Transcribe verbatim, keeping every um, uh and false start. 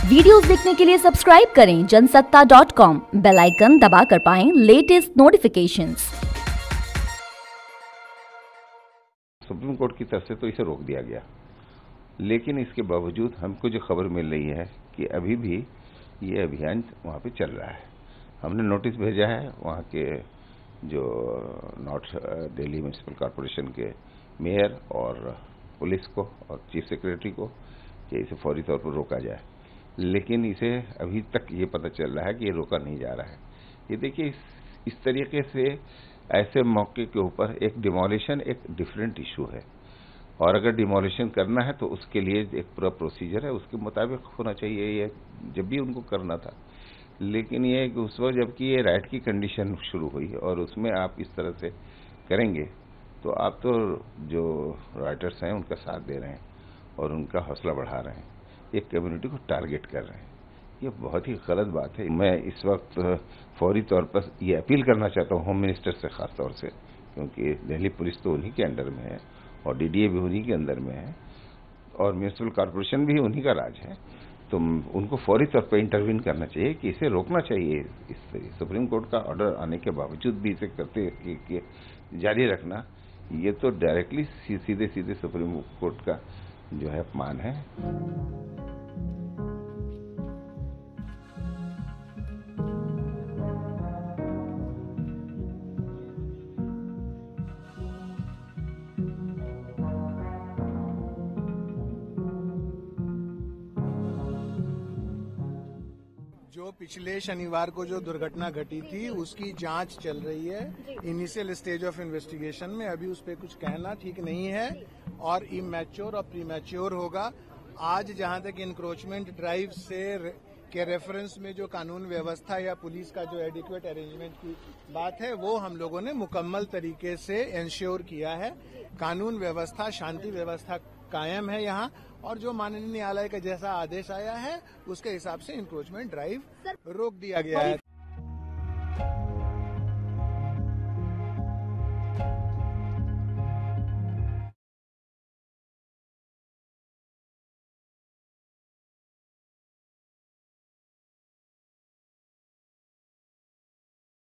Videos देखने के लिए सब्सक्राइब करें Jansatta dot com, bell icon दबाकर पाएं लेटेस्ट नोटिफिकेशंस। सुप्रीम कोर्ट की तरफ से तो इसे रोक दिया गया, लेकिन इसके बावजूद हमको जो खबर मिल रही है कि अभी भी ये अभियान वहाँ पे चल रहा है। हमने नोटिस भेजा है वहाँ के जो नॉर्थ दिल्ली म्यूनिसिपल कॉरपोरेशन के मेयर और पुलिस को और चीफ सेक्रेटरी को कि इसे फौरी तौर पर रोका जाए, लेकिन इसे अभी तक ये पता चल रहा है कि ये रोका नहीं जा रहा है। ये देखिए, इस, इस तरीके से ऐसे मौके के ऊपर एक डिमोलिशन एक डिफरेंट इशू है, और अगर डिमोलिशन करना है तो उसके लिए एक पूरा प्रोसीजर है, उसके मुताबिक होना चाहिए ये जब भी उनको करना था। लेकिन ये उस वक्त जबकि ये राइट की कंडीशन शुरू हुई और उसमें आप इस तरह से करेंगे तो आप तो जो राइटर्स हैं उनका साथ दे रहे हैं और उनका हौसला बढ़ा रहे हैं, एक कम्युनिटी को टारगेट कर रहे हैं। ये बहुत ही गलत बात है। मैं इस वक्त फौरी तौर पर ये अपील करना चाहता हूँ होम मिनिस्टर से, खास तौर से, क्योंकि दिल्ली पुलिस तो उन्हीं के अंडर में है और डीडीए भी उन्हीं के अंदर में है और म्यूनिसिपल कॉरपोरेशन भी उन्हीं का राज है, तो उनको फौरी तौर पर इंटरवीन करना चाहिए कि इसे रोकना चाहिए। इस सुप्रीम कोर्ट का ऑर्डर आने के बावजूद भी इसे करते कि, कि जारी रखना, ये तो डायरेक्टली सीधे सीधे सुप्रीम कोर्ट का जो है अपमान है। जो पिछले शनिवार को जो दुर्घटना घटी थी उसकी जांच चल रही है, इनिशियल स्टेज ऑफ इन्वेस्टिगेशन में। अभी उस पर कुछ कहना ठीक नहीं है और इमैच्योर और प्रीमैच्योर होगा। आज जहां तक इंक्रोचमेंट ड्राइव से के रेफरेंस में जो कानून व्यवस्था या पुलिस का जो एडिक्वेट अरेंजमेंट की बात है, वो हम लोगों ने मुकम्मल तरीके से इंश्योर किया है। कानून व्यवस्था, शांति व्यवस्था कायम है यहाँ, और जो माननीय न्यायालय का जैसा आदेश आया है उसके हिसाब से इंक्रोचमेंट ड्राइव रोक दिया गया है।